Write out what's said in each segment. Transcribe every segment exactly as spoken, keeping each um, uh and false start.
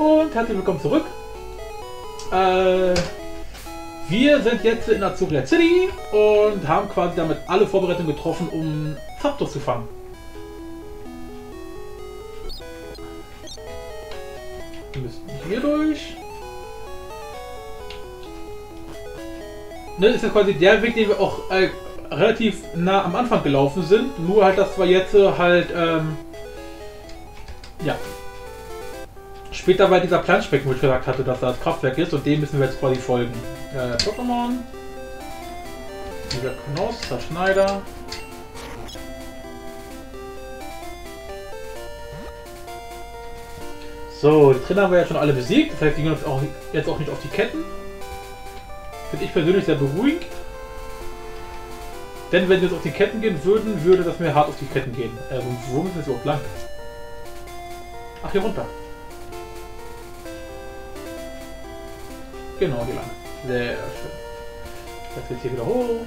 Und herzlich willkommen zurück. Äh, wir sind jetzt in Azuria City und haben quasi damit alle Vorbereitungen getroffen, um Zapdos zu fangen. Wir müssen hier durch. Ne, ist ja quasi der Weg, den wir auch äh, relativ nah am Anfang gelaufen sind. Nur halt, dass wir jetzt äh, halt, ähm, ja. Später war dieser Planschbecken, wo ich gesagt hatte, dass da das Kraftwerk ist und dem müssen wir jetzt quasi folgen. Äh, Pokémon. Dieser Knoss, der Schneider. So, die Trainer haben wir ja schon alle besiegt, das heißt, die gehen uns auch jetzt auch nicht auf die Ketten. Finde ich persönlich sehr beruhigend. Denn wenn wir jetzt auf die Ketten gehen würden, würde das mir hart auf die Ketten gehen. Äh, wo müssen wir jetzt überhaupt lang? Ach, hier runter. Genau, hier lang. Sehr schön. Jetzt geht's hier wieder hoch.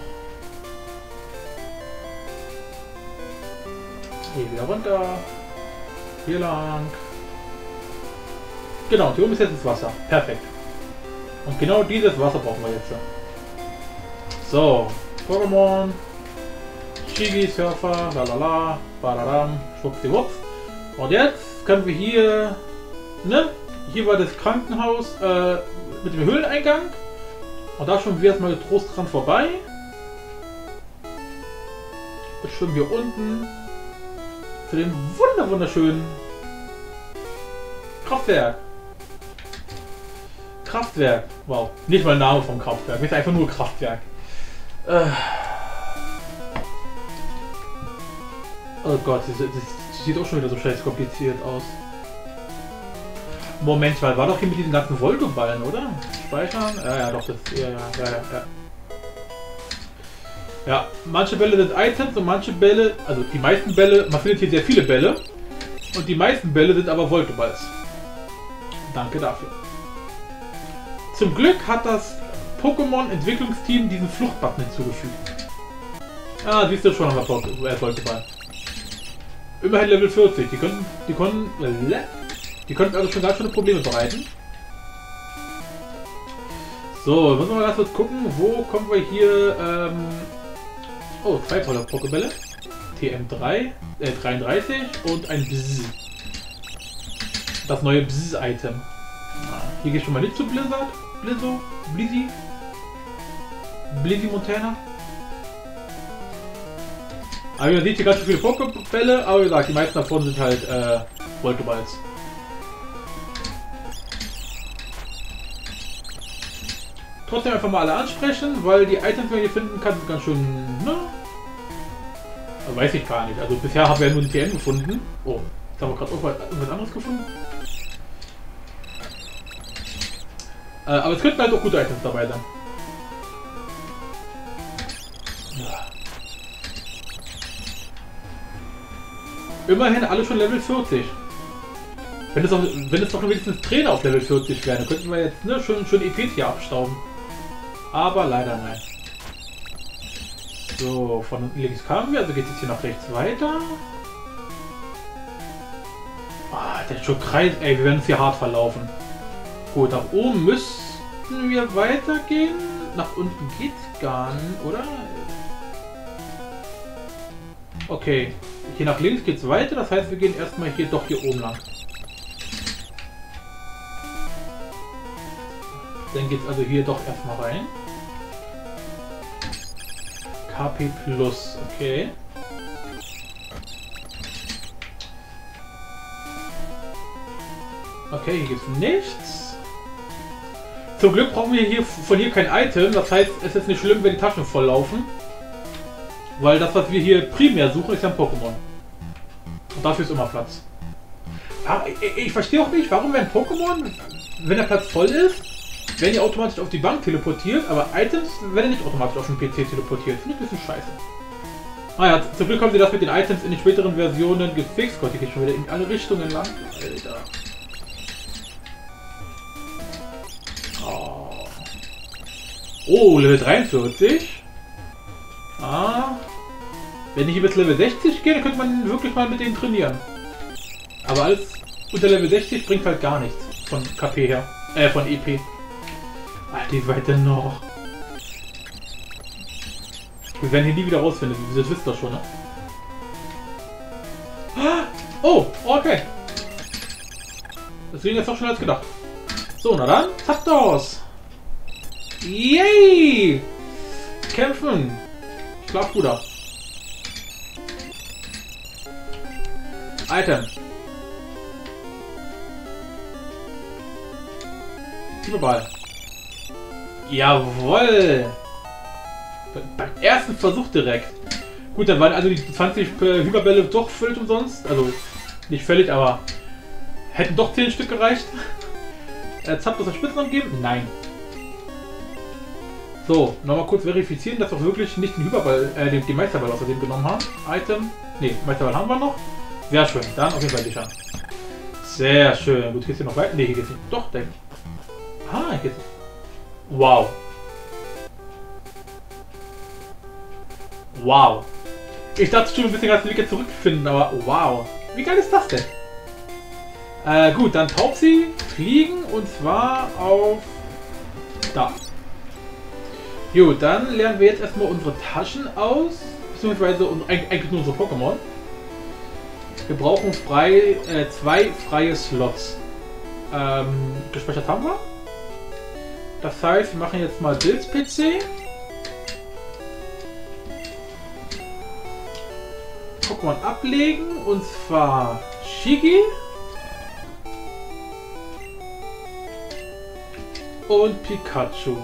Hier wieder runter. Hier lang. Genau, hier oben ist jetzt das Wasser. Perfekt. Und genau dieses Wasser brauchen wir jetzt. So, Pokémon. Shigi, Surfer, lalala, badaram, schwuppdiwupps. Und jetzt können wir hier, ne? Hier war das Krankenhaus äh, mit dem Höhleneingang. Und da schwimmen wir jetzt mal getrost dran vorbei. Jetzt schwimmen wir unten zu dem wunder wunderschönen Kraftwerk. Kraftwerk. Wow. Nicht mal der Name vom Kraftwerk. Es ist einfach nur Kraftwerk. Äh. Oh Gott, das, das sieht auch schon wieder so scheiß kompliziert aus. Moment mal, war doch hier mit diesen ganzen Voltoballen, oder? Speichern? Ja, ja, doch, das. Ja, ja, ja, ja. Ja, manche Bälle sind Items und manche Bälle, also die meisten Bälle, man findet hier sehr viele Bälle. Und die meisten Bälle sind aber Voltoballs. Danke dafür. Zum Glück hat das Pokémon-Entwicklungsteam diesen Fluchtbutton hinzugefügt. Ah, siehst du schon, haben wir äh, Voltoball. Immerhin Level vierzig. Die können, die können, äh, die können also schon ganz schöne Probleme bereiten. So, müssen wir mal ganz kurz gucken, wo kommen wir hier, ähm, oh, zwei tolle Pokébälle. T M drei, äh, dreiunddreißig und ein Bzz. Das neue Bzz-Item. Hier geht schon mal nicht zu Blizzard. Blizzo, Blizzy. Blizzy Montana. Aber ihr seht hier ganz schön viele Pokébälle, aber wie gesagt, die meisten davon sind halt äh, Voltoballs. Trotzdem einfach mal alle ansprechen, weil die Items, die man hier finden kann, sind ganz schön, ne? Also weiß ich gar nicht. Also bisher haben wir ja nur die T M gefunden. Oh, jetzt haben wir gerade irgendwas anderes gefunden. Äh, aber es könnten halt auch gute Items dabei sein. Ja. Immerhin alle schon Level vierzig. Wenn es doch, wenn es doch wenigstens Trainer auf Level vierzig wären, dann könnten wir jetzt ne, schön, schön E P hier abstauben. Aber leider nein. So, von links kamen wir, also geht es jetzt hier nach rechts weiter. Ah, der ist schon Kreis, ey, wir werden uns hier hart verlaufen. Gut, nach oben müssten wir weitergehen. Nach unten geht's gar nicht, oder? Okay, hier nach links geht's weiter, das heißt, wir gehen erstmal hier doch hier oben lang. Dann geht's also hier doch erstmal rein. K P Plus, okay. Okay, hier gibt's nichts. Zum Glück brauchen wir hier von hier kein Item, das heißt, es ist nicht schlimm, wenn die Taschen volllaufen. Weil das, was wir hier primär suchen, ist ja ein Pokémon. Und dafür ist immer Platz. Ich, ich verstehe auch nicht, warum werden Pokémon, wenn der Platz voll ist, werden die automatisch auf die Bank teleportiert, aber Items werden nicht automatisch auf den P C teleportiert. Finde ich ein bisschen scheiße. Naja, ah zum Glück haben sie das mit den Items in den späteren Versionen gefixt. Gott, die geht schon wieder in alle Richtungen lang. Alter. Oh, oh Level dreiundvierzig. Ah. Wenn ich bis Level sechzig gehe, dann könnte man wirklich mal mit denen trainieren. Aber alles unter Level sechzig bringt halt gar nichts. Von K P her. Äh, von E P. Alter, wie weit denn noch? Wir werden hier nie wieder rausfinden. Das wisst ihr schon, ne? Oh, okay. Das ging jetzt doch schneller als gedacht. So, na dann. Zapdos. Yay! Kämpfen. Schlaf, Bruder. Item. Überall. Jawoll. Beim ersten Versuch direkt. Gut, dann waren also die zwanzig Hyperbälle doch völlig umsonst. Also nicht völlig, aber hätten doch zehn Stück gereicht. Äh, Zapdos das Spitznamen geben? Nein. So, nochmal kurz verifizieren, dass wir wirklich nicht den Hyperball, äh, den, den Meisterball außerdem genommen haben. Item. Ne, Meisterball haben wir noch. Sehr schön. Dann auf jeden Fall sicher. Sehr schön. Gut, geht's hier noch weiter? Ne, hier geht's nicht. Doch, da. Ah, hier geht's. Wow. Wow. Ich dachte schon ein bisschen, dass wir wieder zurückfinden, aber wow. Wie geil ist das denn? Äh, gut, dann Taubsi fliegen und zwar auf da. Gut, dann lernen wir jetzt erstmal unsere Taschen aus, beziehungsweise eigentlich nur unsere Pokémon. Wir brauchen frei, äh, zwei freie Slots. Ähm, gespeichert haben wir. Das heißt, wir machen jetzt mal Builds-P C. Pokémon ablegen und zwar Shigi und Pikachu.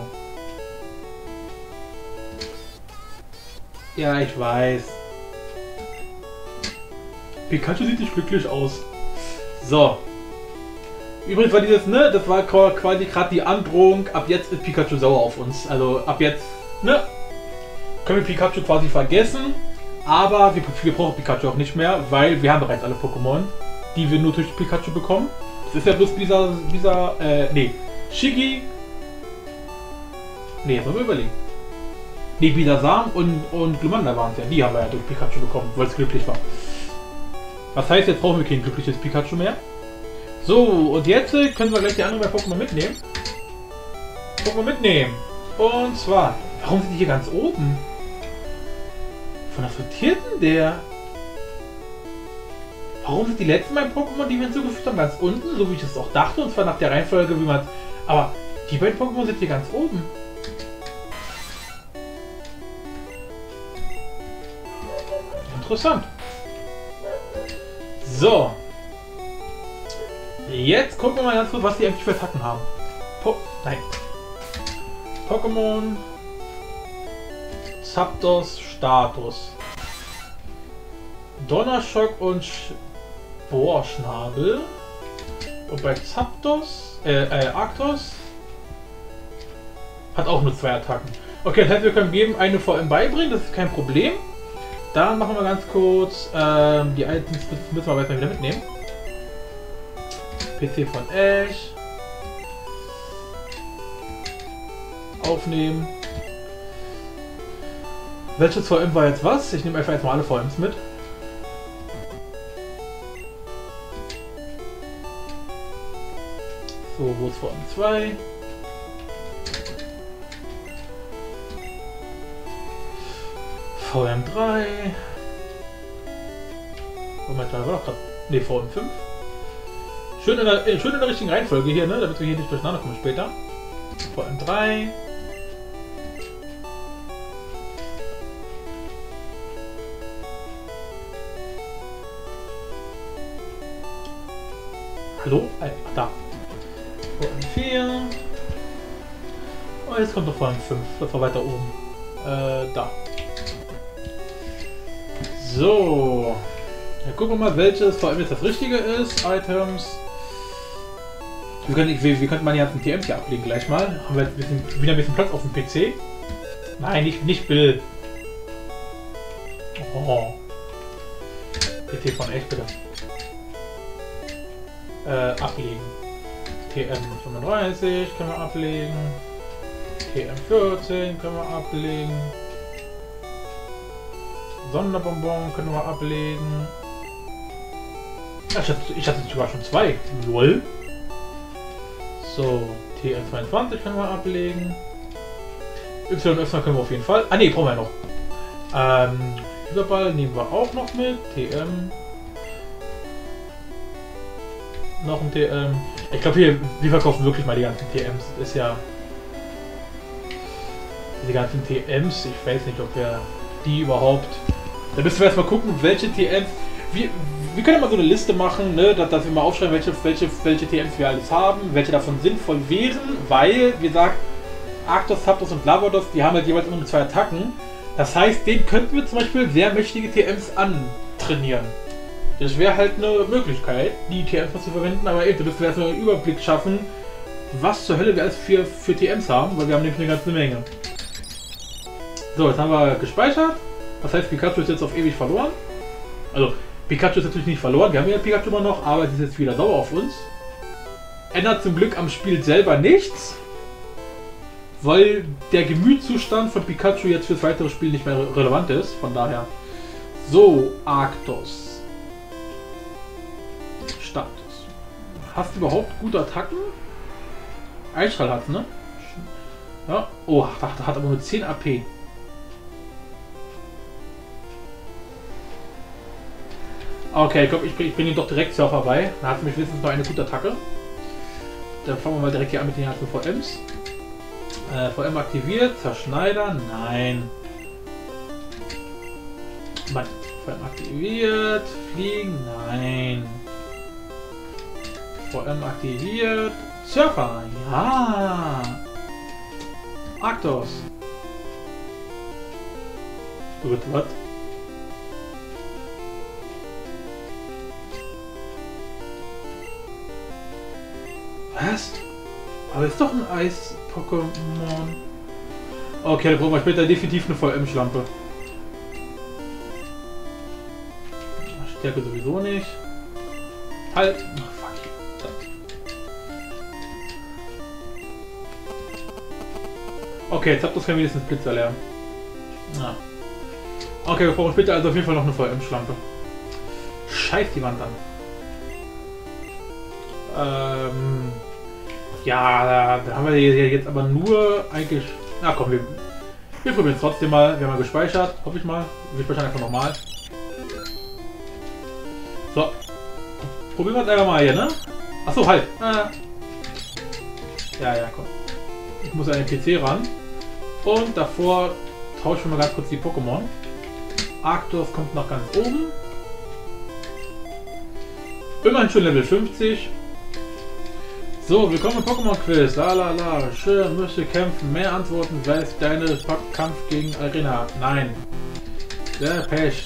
Ja, ich weiß. Pikachu sieht nicht glücklich aus. So. Übrigens war dieses, ne, das war quasi gerade die Androhung, ab jetzt ist Pikachu sauer auf uns. Also ab jetzt, ne, können wir Pikachu quasi vergessen. Aber wir, wir brauchen Pikachu auch nicht mehr, weil wir haben bereits alle Pokémon, die wir nur durch Pikachu bekommen. Das ist ja bloß dieser, dieser, äh, nee, Shigi. Nee, jetzt wollen wir überlegen. Nee, Bisasam und, und Glumanda waren es ja. Die haben wir ja durch Pikachu bekommen, weil es glücklich war. Das heißt, jetzt brauchen wir kein glückliches Pikachu mehr. So, und jetzt können wir gleich die anderen Pokémon mitnehmen. Pokémon mitnehmen. Und zwar, warum sind die hier ganz oben? Von was sortiert denn der? Warum sind die letzten beiden Pokémon, die wir hinzugefügt haben, ganz unten? So wie ich es auch dachte, und zwar nach der Reihenfolge, wie man... Aber die beiden Pokémon sind hier ganz oben. Interessant. So. Jetzt gucken wir mal ganz kurz, was die eigentlich für Attacken haben. Po Nein. Pokémon Zapdos Status. Donnerschock und Bohrschnabel. Und bei Zapdos, äh, äh, Arctos hat auch nur zwei Attacken. Okay, das heißt, wir können jedem eine V M beibringen, das ist kein Problem. Dann machen wir ganz kurz ähm, die Items, müssen wir weiter wieder mitnehmen. P C von Ash. Aufnehmen. Welches V M war jetzt was? Ich nehme einfach jetzt mal alle V Ms mit. So, wo ist V M zwei? V M drei. Moment, da war doch gerade. Ne, V M fünf. Schön in, der, schön in der richtigen Reihenfolge hier, ne? Damit wir hier nicht durcheinander kommen später. V M drei. Hallo? Ach, da. V M vier. Oh, jetzt kommt noch V M fünf. Das war weiter oben. Äh, da. So. Ja, gucken wir mal, welches V M jetzt das richtige ist. Items. Wir können, wir, wir könnten mal die ganzen T Ms hier ablegen gleich mal. Haben wir jetzt ein bisschen, wieder ein bisschen Platz auf dem P C. Nein, nicht, nicht Bill. Oh. P C von echt bitte. Äh, ablegen. T M fünfunddreißig können wir ablegen. T M vierzehn können wir ablegen. Sonderbonbon können wir ablegen. Ach, ich hatte, ich hatte sogar schon zwei. Lol. So, T N zweiundzwanzig können wir ablegen. Y öffnen können wir auf jeden Fall. Ah ne, brauchen wir ja noch. Ähm, Überball nehmen wir auch noch mit. T M. Noch ein T M. Ich glaube, wir, wir verkaufen wirklich mal die ganzen T Ms. Das ist ja... Die ganzen T Ms, ich weiß nicht, ob wir die überhaupt... Da müssen wir erstmal gucken, welche T Ms... Wir, wir können ja mal so eine Liste machen, ne, dass, dass wir mal aufschreiben, welche, welche, welche T Ms wir alles haben, welche davon sinnvoll wären, weil, wie gesagt, Arctos, Zapdos und Lavados, die haben halt jeweils immer nur zwei Attacken. Das heißt, denen könnten wir zum Beispiel sehr mächtige T Ms antrainieren. Das wäre halt eine Möglichkeit, die T Ms zu verwenden, aber eben, da müssen wir erstmal einen Überblick schaffen, was zur Hölle wir alles für, für T Ms haben, weil wir haben nämlich eine ganze Menge. So, jetzt haben wir gespeichert. Das heißt, Pikachu ist jetzt auf ewig verloren. Also, Pikachu ist natürlich nicht verloren, wir haben ja Pikachu immer noch, aber sie ist jetzt wieder sauer auf uns. Ändert zum Glück am Spiel selber nichts, weil der Gemütszustand von Pikachu jetzt fürs weitere Spiel nicht mehr relevant ist, von daher. So, Arctos. Status. Hast du überhaupt gute Attacken? Eisstrahl hat's, ne? Ja. Oh, hat, hat aber nur zehn A P. Okay, ich glaube, ich bringe bring ihn doch direkt Surfer bei. Da hat mich wenigstens noch eine gute Attacke. Dann fangen wir mal direkt hier an mit den ganzen V Ms. Äh, V M aktiviert, Zerschneider, nein. Mann, V M aktiviert, Fliegen, nein. V M aktiviert, Surfer, ja. Arctos. Gut, was? Was? Aber ist doch ein Eis-Pokémon. Okay, da brauchen wir später definitiv eine V M-Schlampe. Stärke sowieso nicht. Halt! Ach, fuck you. Okay, jetzt habt ihr es wenigstens Blitzer lernen. Ja. Okay, wir brauchen später also auf jeden Fall noch eine V M-Schlampe. Scheiß die Wand an. Ähm... Ja, da haben wir jetzt aber nur eigentlich... Na komm, wir, wir probieren es trotzdem mal. Wir haben ja gespeichert, hoffe ich mal. Wir speichern einfach nochmal. So. Probieren wir es einfach mal hier, ne? Achso, halt. Ah. Ja, ja, komm. Ich muss an den P C ran. Und davor tauschen wir mal ganz kurz die Pokémon. Arctos kommt noch ganz oben. Immerhin schon Level fünfzig. So, willkommen im Pokémon-Quiz. La la la. Schön, müsste kämpfen. Mehr Antworten, weiß deine Kampf gegen Arena. Nein. Der Pech.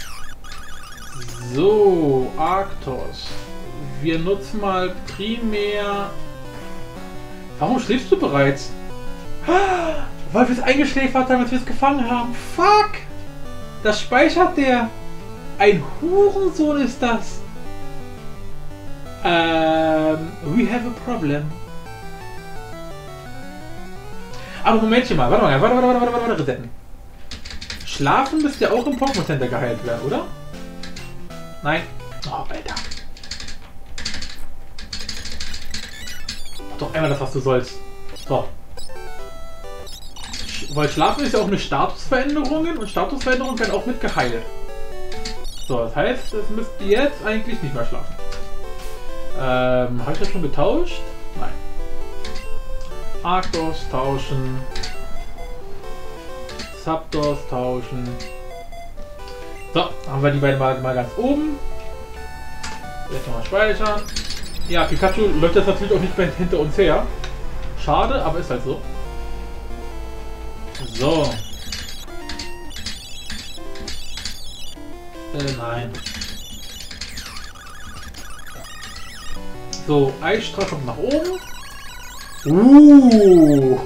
So, Arctos. Wir nutzen mal primär... Warum schläfst du bereits? Weil wir es eingeschläfert haben, als wir es gefangen haben. Fuck! Das speichert der. Ein Hurensohn ist das. Ähm, we have a problem. Aber Momentchen mal, warte mal, warte, warte, warte, warte, warte, warte, resetten. Schlafen müsste ja auch im Pokémon Center geheilt werden, oder? Nein. Oh, Alter. Mach doch einmal das, was du sollst. So. Weil Schlafen ist ja auch eine Statusveränderung und Statusveränderungen werden auch mit geheilt. So, das heißt, es müsste jetzt eigentlich nicht mehr schlafen. Ähm, habe ich das schon getauscht? Nein. Arctos tauschen. Zapdos tauschen. So, haben wir die beiden mal, mal ganz oben. Jetzt nochmal speichern. Ja, Pikachu läuft jetzt natürlich auch nicht mehr hinter uns her. Schade, aber ist halt so. So. Äh, nein. So, Eisstrahl kommt nach oben. Uh.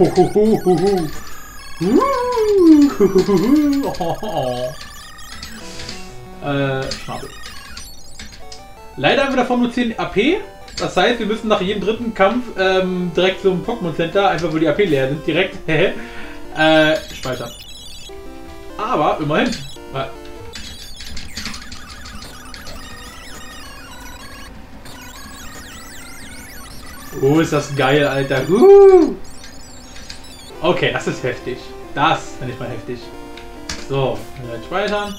äh, Schnabel. Leider haben wir davon nur zehn A P. Das heißt, wir müssen nach jedem dritten Kampf ähm, direkt zum Pokémon Center, einfach wo die A P leer sind, direkt äh, speichern. Aber immerhin. Äh, Oh, ist das geil, Alter. Uh. Okay, das ist heftig. Das nenne ich mal heftig. So, jetzt speichern.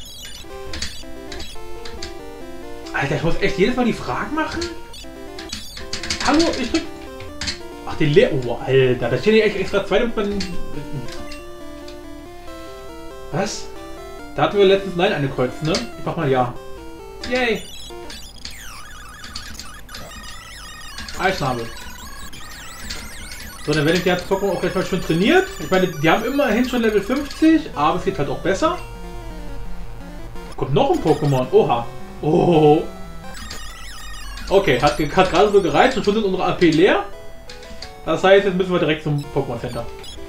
Alter, ich muss echt jedes Mal die Fragen machen? Hallo, ich drück... Ach, die Leer... Oh, Alter, da steht ja echt extra zwei... Was? Da hatten wir letztens Nein angekreuzt, ne? Ich mach mal Ja. Yay! Eisschnabel. So, dann werde ich die ganzen Pokémon auch gleich mal schon trainiert. Ich meine, die haben immerhin schon Level fünfzig, aber es geht halt auch besser. Kommt noch ein Pokémon. Oha. Oh. Okay, hat, hat gerade so gereicht und schon sind unsere A P leer. Das heißt, jetzt müssen wir direkt zum Pokémon Center.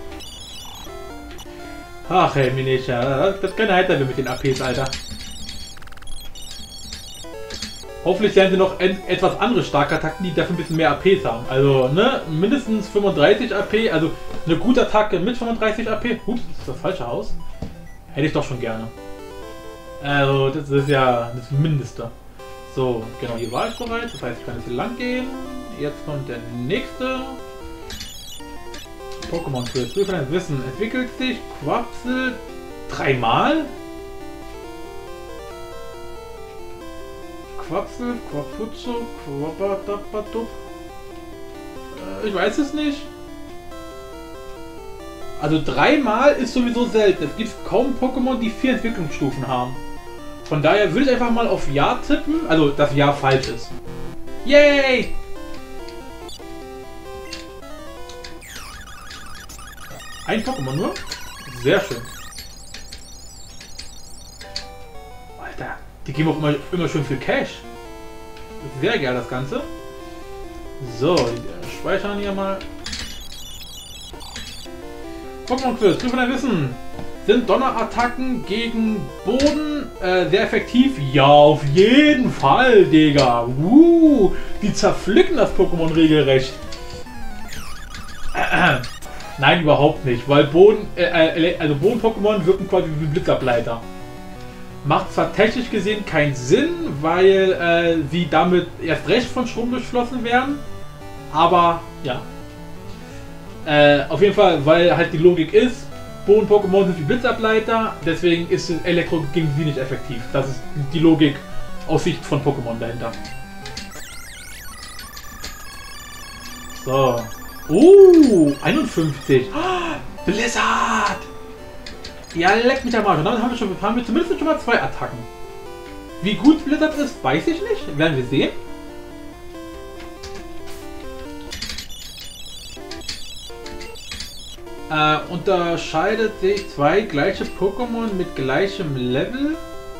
Ach, hey, Minisha, das kann heiter mit den A Ps, Alter. Hoffentlich lernen sie noch etwas andere starke Attacken, die dafür ein bisschen mehr A Ps haben. Also, ne, mindestens fünfunddreißig A P, also eine gute Attacke mit fünfunddreißig A P. Ups, das ist das falsche Haus. Hätte ich doch schon gerne. Also, das ist ja das Mindeste. So, genau, hier war ich bereit. Das heißt, ich kann jetzt hier lang gehen. Jetzt kommt der nächste. Pokémon Quiz. Prüfe dein Wissen. Entwickelt sich Quapsel dreimal? Quapsel, Quapuzzo, Quapatapatup. Äh, ich weiß es nicht. Also dreimal ist sowieso selten. Es gibt kaum Pokémon, die vier Entwicklungsstufen haben. Von daher würde ich einfach mal auf Ja tippen. Also, dass Ja falsch ist. Yay! Ein Pokémon nur? Sehr schön. Alter, die geben auch immer, immer schön viel Cash. Sehr geil das Ganze. So, speichern hier mal. Pokémon Quiz, prüfe dein Wissen. Sind Donnerattacken gegen Boden äh, sehr effektiv? Ja, auf jeden Fall, Digga. Uh, die zerpflücken das Pokémon regelrecht. Äh, äh. Nein, überhaupt nicht, weil Boden, äh, also Boden-Pokémon wirken quasi wie Blitzableiter. Macht zwar technisch gesehen keinen Sinn, weil äh, sie damit erst recht von Strom durchflossen werden, aber ja. Äh, auf jeden Fall, weil halt die Logik ist, Boden-Pokémon sind wie Blitzableiter, deswegen ist Elektro gegen sie nicht effektiv. Das ist die Logik aus Sicht von Pokémon dahinter. So. Uh, einundfünfzig. Oh, Blizzard! Ja, leck mich am Arsch. Und dann haben wir, schon, haben wir zumindest schon mal zwei Attacken. Wie gut Blizzard ist, weiß ich nicht. Werden wir sehen. Äh, unterscheidet sich zwei gleiche Pokémon mit gleichem Level?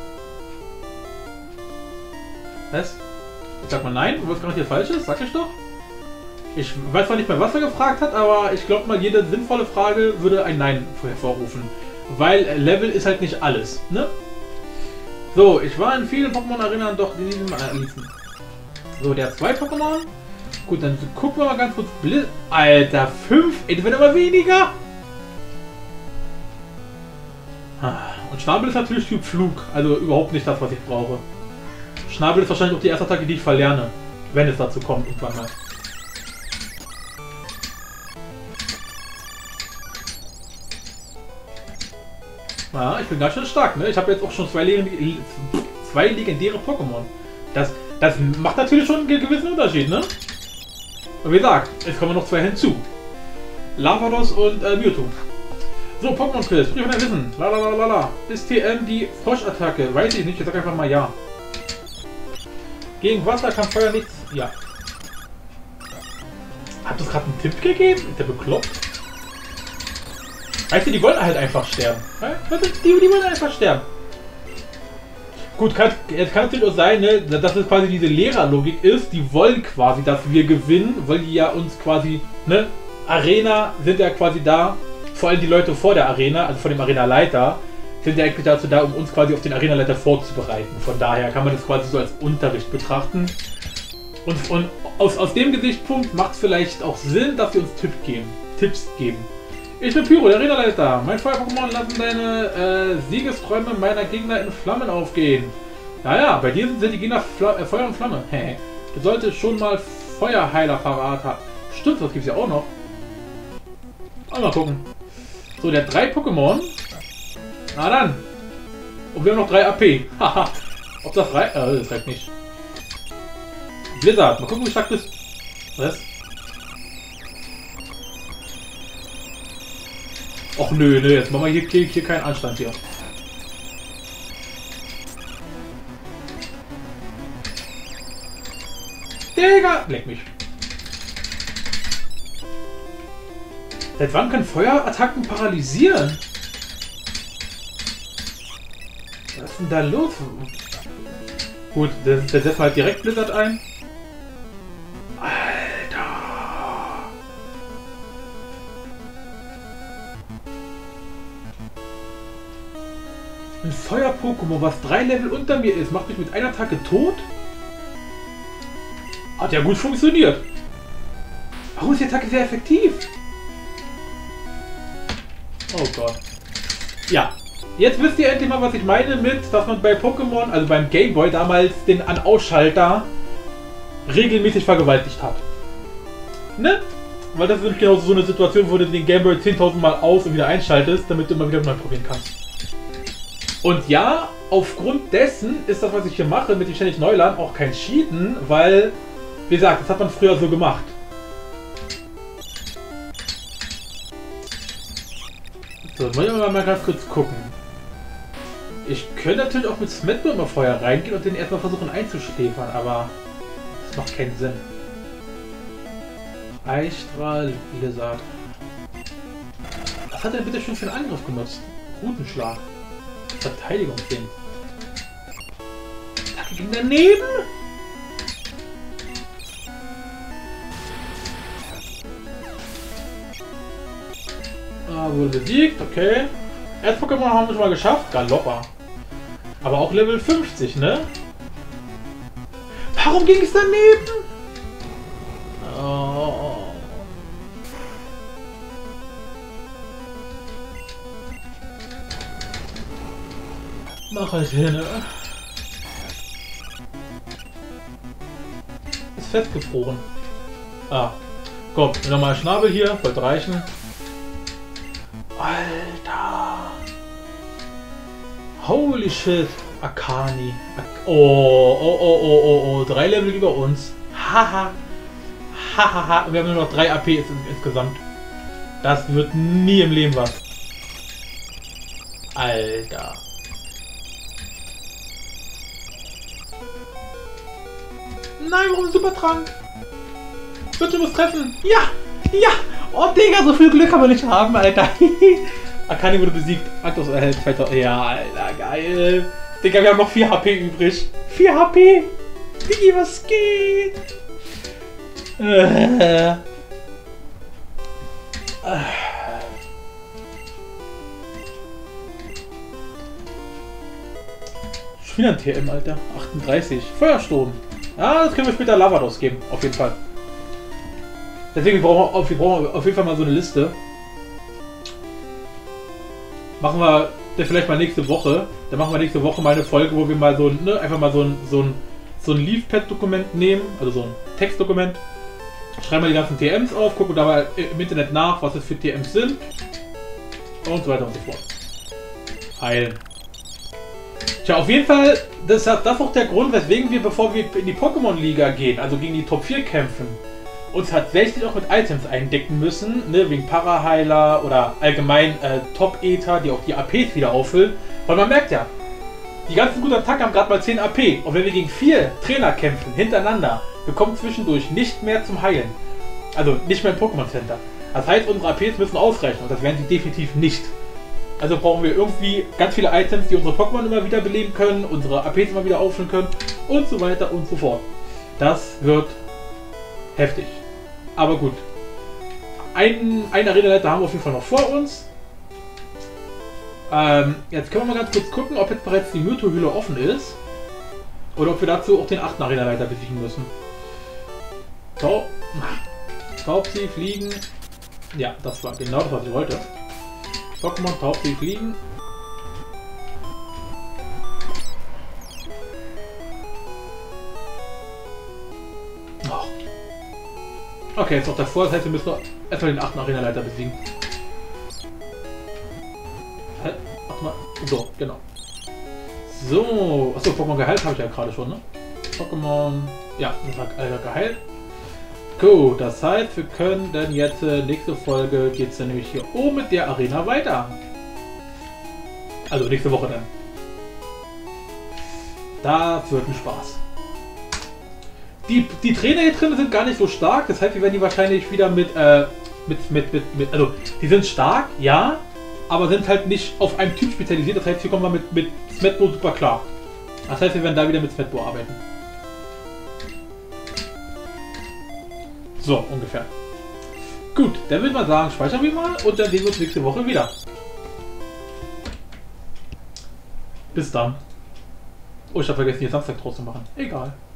Was? Ich sag mal nein, was gerade hier falsch ist, sag ich doch. Ich weiß zwar nicht mehr, was er gefragt hat, aber ich glaube mal, jede sinnvolle Frage würde ein Nein hervorrufen. Weil Level ist halt nicht alles, ne? So, ich war in vielen Pokémon-Arenern, doch die diesem ließen. So, der hat zwei Pokémon. Gut, dann gucken wir mal ganz kurz. Blitz. Alter, fünf. Ey, das wird aber weniger. Und Schnabel ist natürlich Typ Flug. Also überhaupt nicht das, was ich brauche. Schnabel ist wahrscheinlich auch die erste Attacke, die ich verlerne. Wenn es dazu kommt, irgendwann mal. Ja, ich bin ganz schön stark, ne? Ich habe jetzt auch schon zwei, Leg zwei legendäre Pokémon. Das, das macht natürlich schon einen gewissen Unterschied, ne? Und wie gesagt, jetzt kommen noch zwei hinzu. Lavados und äh, Mewtwo. So, Pokémon Quiz, prüfe dein Wissen. Lalalala. Ist T M die Froschattacke? Weiß ich nicht, ich sag einfach mal ja. Gegen Wasser kann Feuer nichts. Ja. Hat das gerade einen Tipp gegeben? Ist der bekloppt? Weißt du, die wollen halt einfach sterben. Die, die wollen einfach sterben. Gut, kann, jetzt kann es natürlich auch sein, ne, dass es quasi diese Lehrerlogik ist. Die wollen quasi, dass wir gewinnen, weil die ja uns quasi, ne, Arena sind ja quasi da. Vor allem die Leute vor der Arena, also vor dem Arenaleiter, sind ja eigentlich dazu da, um uns quasi auf den Arenaleiter vorzubereiten. Von daher kann man das quasi so als Unterricht betrachten. Und, und aus, aus dem Gesichtspunkt macht es vielleicht auch Sinn, dass wir uns Tipp geben, Tipps geben. Ich bin Pyro, der Arenaleiter. Mein Feuer-Pokémon lassen deine äh, Siegesträume meiner Gegner in Flammen aufgehen. Naja, bei dir sind die Gegner Fla äh, Feuer und Flamme. Du solltest schon mal Feuerheiler parat habe. Stimmt, das gibt es ja auch noch. Mal, mal gucken. So, der hat drei Pokémon. Na dann. Und wir haben noch drei A P. Haha. Ob das reicht? Äh, das reicht nicht. Blizzard. Mal gucken, wie stark bist. Was? Och nö, nö. Jetzt machen wir hier, hier, hier keinen Anstand hier. Digga! Leck mich. Seit wann können Feuerattacken paralysieren? Was ist denn da los? Gut, der, der setzt halt direkt Blizzard ein. Alter! Ein Feuer-Pokémon, was drei Level unter mir ist, macht mich mit einer Attacke tot? Hat ja gut funktioniert. Warum ist die Attacke sehr effektiv? Oh Gott. Ja. Jetzt wisst ihr endlich mal, was ich meine mit, dass man bei Pokémon, also beim Gameboy damals den An-Ausschalter regelmäßig vergewaltigt hat. Ne? Weil das ist nämlich genau so eine Situation, wo du den Gameboy zehntausend Mal aus und wieder einschaltest, damit du immer wieder neu probieren kannst. Und ja, aufgrund dessen ist das, was ich hier mache, mit dem ständig Neuland, auch kein Cheaten, weil, wie gesagt, das hat man früher so gemacht. So, wollen wir mal ganz kurz gucken. Ich könnte natürlich auch mit Smetbo immer vorher reingehen und den erstmal versuchen einzuschläfern, aber das macht keinen Sinn. Eisstrahl, Blizzard. Was hat er bitte schon für einen Angriff genutzt? Rutenschlag. Verteidigungsding. Attacke ging daneben? Ah, wurde besiegt, okay. Erst-Pokémon haben wir schon mal geschafft. Galoppa. Aber auch Level fünfzig, ne? Warum ging es daneben? Oh. Mach halt hin, ne? Ist festgefroren. Ah. Komm, nochmal Schnabel hier. Wollte reichen. Alter! Holy shit! Akani. Ak oh, oh, oh, oh, oh, oh. Drei Level über uns. Haha. Hahaha. Wir haben nur noch drei A P ins insgesamt. Das wird nie im Leben was. Alter. Nein, warum Supertrank? Bitte muss treffen. Ja! Ja! Oh, Digga, so viel Glück kann man nicht haben, Alter. Akani wurde besiegt. Arctos erhält zweitausend. Ja, Alter, geil. Digga, wir haben noch vier H P übrig. vier H P? Digi, was geht? Äh. Äh. Schon wieder ein T M, Alter. achtunddreißig. Feuersturm. Ja, das können wir später Lavados geben. Auf jeden Fall. Deswegen brauchen wir, auf, wir brauchen auf jeden Fall mal so eine Liste. Machen wir das vielleicht mal nächste Woche. Dann machen wir nächste Woche mal eine Folge, wo wir mal so, ne, einfach mal so ein, so ein, so ein Leafpad-Dokument nehmen, also so ein Textdokument. Schreiben wir die ganzen T Ms auf, gucken dabei im Internet nach, was es für T Ms sind. Und so weiter und so fort. Heilen. Tja, auf jeden Fall, das ist das auch der Grund, weswegen wir, bevor wir in die Pokémon-Liga gehen, also gegen die Top vier kämpfen, uns tatsächlich auch mit Items eindecken müssen, ne, wegen Paraheiler oder allgemein äh, Top-Ether, die auch die A Ps wieder auffüllen. Weil man merkt ja, die ganzen guten Attacken haben gerade mal zehn A P. Und wenn wir gegen vier Trainer kämpfen, hintereinander, wir kommen zwischendurch nicht mehr zum Heilen. Also nicht mehr im Pokémon Center. Das heißt, unsere A Ps müssen ausreichen und das werden sie definitiv nicht. Also brauchen wir irgendwie ganz viele Items, die unsere Pokémon immer wieder beleben können, unsere A Ps immer wieder auffüllen können und so weiter und so fort. Das wird heftig. Aber gut. Ein, eine Arena-Leiter haben wir auf jeden Fall noch vor uns. Ähm, jetzt können wir mal ganz kurz gucken, ob jetzt bereits die Myrto-Hülle offen ist. Oder ob wir dazu auch den achten Arena-Leiter besiegen müssen. So. Taubsi, Fliegen. Ja, das war genau das, was ich wollte. Pokémon, Taubsi, Fliegen. Oh. Okay, jetzt noch davor, das heißt, wir müssen noch erstmal den achten Arenaleiter besiegen. Hä? Warte mal. So, genau. So. Achso, Pokémon geheilt habe ich ja gerade schon, ne? Pokémon. Ja, das hat alle geheilt. Gut, das heißt, wir können dann jetzt, äh, nächste Folge geht es dann nämlich hier oben mit der Arena weiter. Also nächste Woche dann. Das wird ein Spaß. Die, die Trainer hier drin sind gar nicht so stark, das heißt, wir werden die wahrscheinlich wieder mit, äh, mit, mit, mit, mit, also, die sind stark, ja, aber sind halt nicht auf einen Typ spezialisiert, das heißt, hier kommen wir mit, mit Smetbo super klar. Das heißt, wir werden da wieder mit Smetbo arbeiten. So, ungefähr. Gut, dann würde man sagen, speichern wir mal und dann sehen wir uns nächste Woche wieder. Bis dann. Oh, ich habe vergessen, hier Samstag draus zu machen. Egal.